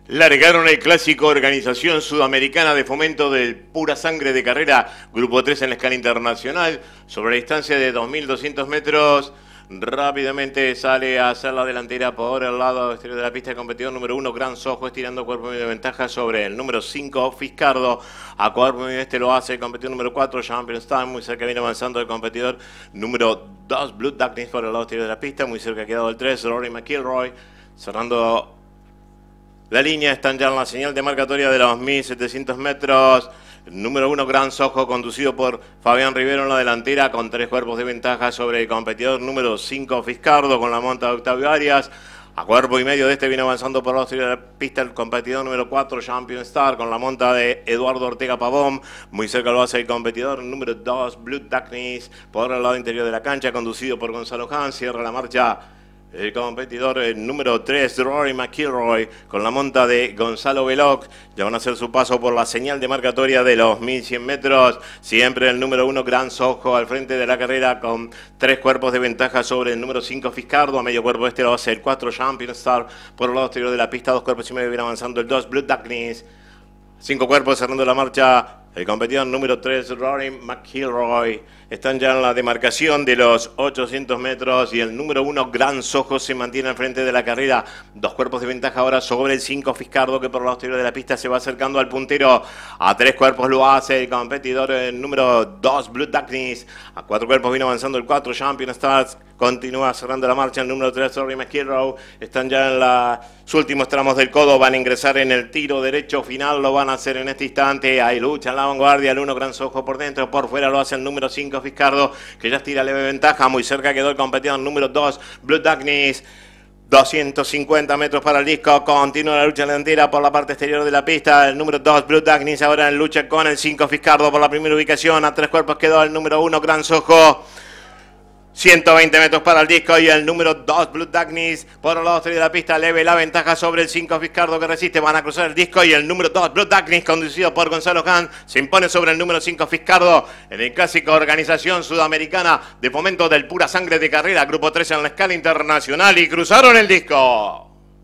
Largaron el clásico Organización Sudamericana de Fomento del Pura Sangre de Carrera, Grupo 3 en la escala internacional, sobre la distancia de 2.200 metros. Rápidamente sale a hacer la delantera por el lado exterior de la pista el competidor número 1, Gran Sojo, estirando cuerpo medio de ventaja sobre el número 5, Fiscardo. A cuerpo medio lo hace el competidor número 4, Champion Star, muy cerca viene avanzando el competidor número 2, Blue Darkness por el lado exterior de la pista, muy cerca ha quedado el 3, Rory McIlroy, cerrando la línea. Están ya en la señal de marcatoria de los 1.700 metros. El número 1, Gran Sojo, conducido por Fabián Rivero en la delantera, con 3 cuerpos de ventaja sobre el competidor número 5, Fiscardo, con la monta de Octavio Arias. A cuerpo y medio de este viene avanzando por la exterior de la pista el competidor número 4, Champion Star, con la monta de Eduardo Ortega Pavón. Muy cerca lo hace el competidor número 2, Blue Darkness, por el lado interior de la cancha, conducido por Gonzalo Hahn. Cierra la marcha el competidor número 3, Rory McIlroy, con la monta de Gonzalo Veloc. Ya van a hacer su paso por la señal de marcatoria de los 1.100 metros. Siempre el número 1, Gran Sojo, al frente de la carrera, con 3 cuerpos de ventaja sobre el número 5, Fiscardo. A medio cuerpo este lo hace el 4, Champion Star, por el lado exterior de la pista. 2 cuerpos y medio viene avanzando el 2, Blue Darkness. 5 cuerpos cerrando la marcha el competidor número 3, Rory McIlroy. Están ya en la demarcación de los 800 metros y el número 1, Gran Sojo, se mantiene al frente de la carrera. 2 cuerpos de ventaja ahora sobre el 5, Fiscardo, que por el lado exterior de la pista se va acercando al puntero. A 3 cuerpos lo hace el competidor número 2, Blue Darkness. A 4 cuerpos viene avanzando el 4, Champion Stars. Continúa cerrando la marcha el número 3, Rory McIlroy. Están ya en los últimos tramos del codo. Van a ingresar en el tiro derecho final. Lo van a hacer en este instante. Hay lucha en la vanguardia. El 1, Gran Sojo por dentro. Por fuera lo hace el número 5, Fiscardo, que ya estira leve ventaja. Muy cerca quedó el competidor número 2, Blue Darkness. 250 metros para el disco. Continúa la lucha delantera por la parte exterior de la pista. El número 2, Blue Darkness, ahora en lucha con el 5, Fiscardo, por la primera ubicación. A 3 cuerpos quedó el número 1, Gran Sojo. 120 metros para el disco y el número 2, Blue Darkness, por el lado exterior de la pista, leve la ventaja sobre el 5, Fiscardo, que resiste. Van a cruzar el disco y el número 2, Blue Darkness, conducido por Gonzalo Hahn, se impone sobre el número 5, Fiscardo, en el clásico Organización Sudamericana de Fomento del Pura Sangre de Carrera, Grupo 3 en la escala internacional, y cruzaron el disco.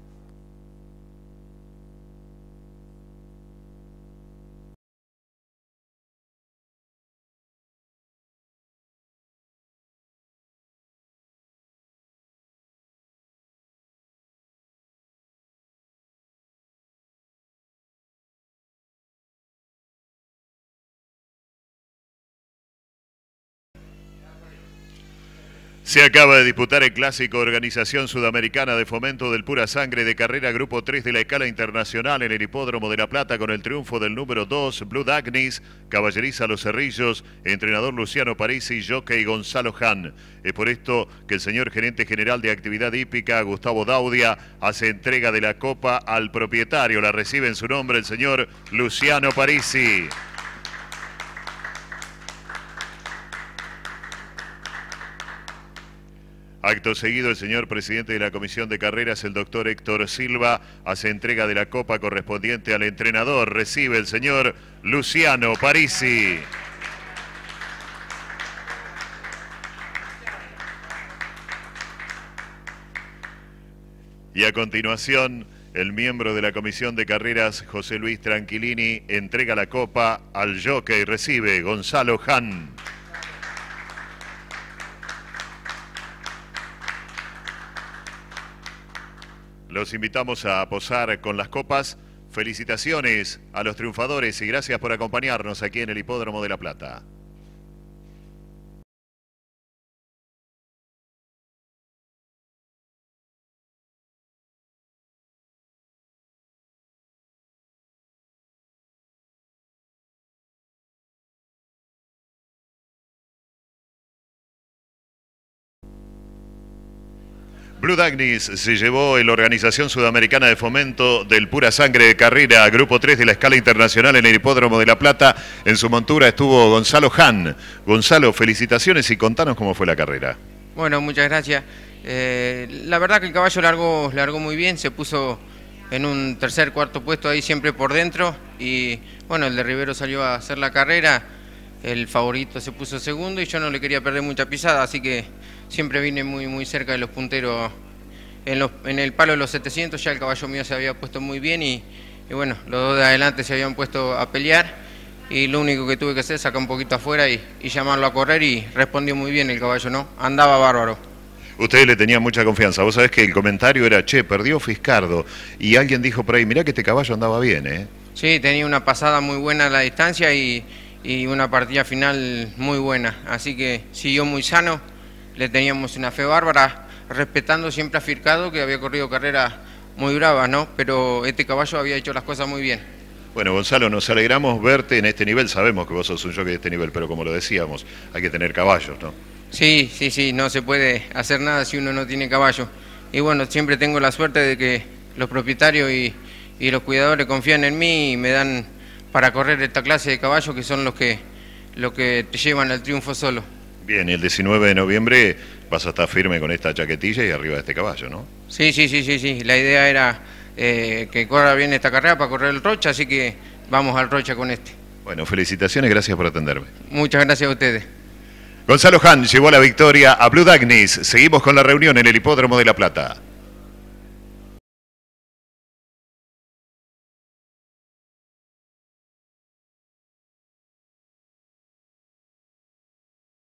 Se acaba de disputar el clásico Organización Sudamericana de Fomento del Pura Sangre de Carrera, Grupo 3 de la escala internacional, en el Hipódromo de La Plata, con el triunfo del número 2, Blue Darkness, caballeriza Los Cerrillos, entrenador Luciano Parisi y jockey Gonzalo Hahn. Es por esto que el señor gerente general de actividad hípica, Gustavo Daudia, hace entrega de la copa al propietario. La recibe en su nombre el señor Luciano Parisi. Acto seguido, el señor presidente de la Comisión de Carreras, el doctor Héctor Silva, hace entrega de la copa correspondiente al entrenador. Recibe el señor Luciano Parisi. Y a continuación, el miembro de la Comisión de Carreras, José Luis Tranquilini, entrega la copa al jockey. Recibe Gonzalo Hahn. Los invitamos a posar con las copas. Felicitaciones a los triunfadores y gracias por acompañarnos aquí en el Hipódromo de La Plata. Blue Darkness se llevó en la Organización Sudamericana de Fomento del Pura Sangre de Carrera, Grupo 3 de la escala internacional, en el Hipódromo de La Plata. En su montura estuvo Gonzalo Hahn. Gonzalo, felicitaciones y contanos cómo fue la carrera. Bueno, muchas gracias. La verdad que el caballo largó muy bien, se puso en un tercer, cuarto puesto ahí siempre por dentro. Y bueno, el de Rivero salió a hacer la carrera. El favorito se puso segundo y yo no le quería perder mucha pisada, así que siempre vine muy cerca de los punteros en el palo de los 700 ya el caballo mío se había puesto muy bien y bueno, los dos de adelante se habían puesto a pelear y lo único que tuve que hacer es sacar un poquito afuera y llamarlo a correr y respondió muy bien el caballo, ¿no? Andaba bárbaro. Ustedes le tenían mucha confianza. Vos sabés que el comentario era, che, perdió Fiscardo. Y alguien dijo por ahí, mirá que este caballo andaba bien, ¿eh? Sí, tenía una pasada muy buena a la distancia y una partida final muy buena. Así que siguió muy sano, le teníamos una fe bárbara, respetando siempre a Fiscardo, que había corrido carreras muy bravas, ¿no? Pero este caballo había hecho las cosas muy bien. Bueno, Gonzalo, nos alegramos verte en este nivel. Sabemos que vos sos un jockey de este nivel, pero como lo decíamos, hay que tener caballos, ¿no? Sí, no se puede hacer nada si uno no tiene caballo. Y bueno, siempre tengo la suerte de que los propietarios y los cuidadores confían en mí y me dan para correr esta clase de caballos que son los que te llevan al triunfo solo. Bien, y el 19 de noviembre vas a estar firme con esta chaquetilla y arriba de este caballo, ¿no? Sí. La idea era que corra bien esta carrera para correr el Rocha, así que vamos al Rocha con este. Bueno, felicitaciones, gracias por atenderme. Muchas gracias a ustedes. Gonzalo Hahn llevó la victoria a Blue Dagnis. Seguimos con la reunión en el Hipódromo de La Plata.